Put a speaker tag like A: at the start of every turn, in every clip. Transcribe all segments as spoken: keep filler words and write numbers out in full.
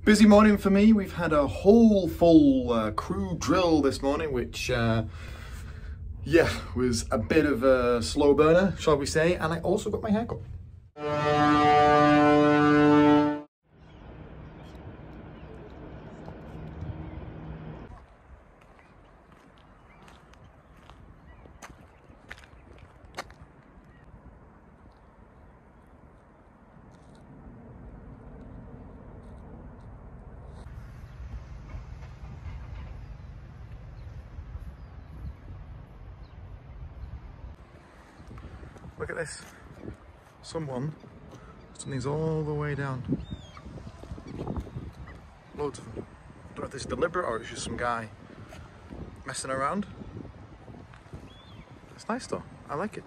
A: Busy morning for me. We've had a whole full uh, crew drill this morning, which, uh, yeah, was a bit of a slow burner, shall we say, and I also got my haircut. Look at this. Someone has done these all the way down. Loads of them. I don't know if this is deliberate or it's just some guy messing around. It's nice though. I like it.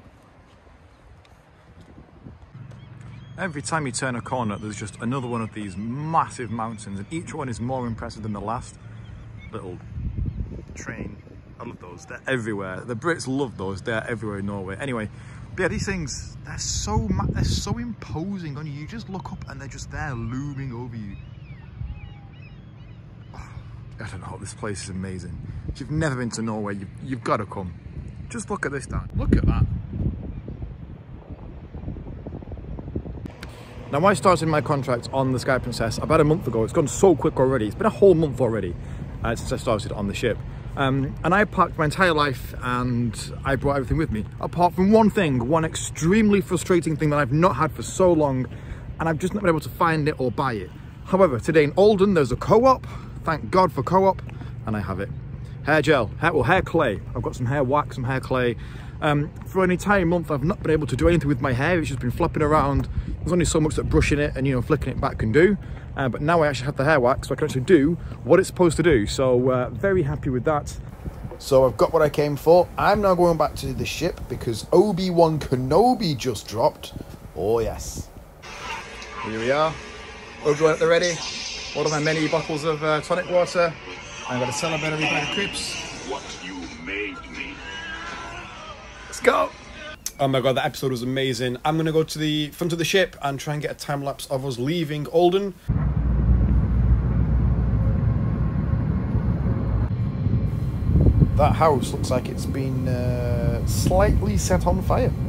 A: Every time you turn a corner, there's just another one of these massive mountains, and each one is more impressive than the last. Little train. I love those. They're everywhere. The Brits love those. They're everywhere in Norway. Anyway. But yeah, these things, they're so they're so imposing on you. You just look up and they're just there looming over you. Oh, I don't know, this place is amazing. If you've never been to Norway, you've, you've got to come. Just look at this down. Look at that. Now, I started my contract on the Sky Princess about a month ago. It's gone so quick already. It's been a whole month already uh, since I started on the ship. Um, and I packed my entire life and I brought everything with me, apart from one thing, one extremely frustrating thing that I've not had for so long, and I've just not been able to find it or buy it. However, today in Olden, there's a Co-op. Thank God for Co-op, and I have it. Hair gel, hair, well, hair clay. I've got some hair wax, some hair clay. Um, for an entire month, I've not been able to do anything with my hair. It's just been flopping around. There's only so much that brushing it and, you know, flicking it back can do. Uh, but now I actually have the hair wax, so I can actually do what it's supposed to do. So uh, very happy with that. So I've got what I came for. I'm now going back to the ship because Obi-Wan Kenobi just dropped. Oh yes. Here we are. Obi-Wan at the ready. One of my many bottles of uh, tonic water. I'm going to celebrate every bag of crisps.
B: What you made me.
A: Let's go. Oh my god, that episode was amazing. I'm going to go to the front of the ship and try and get a time lapse of us leaving Olden. That house looks like it's been uh, slightly set on fire.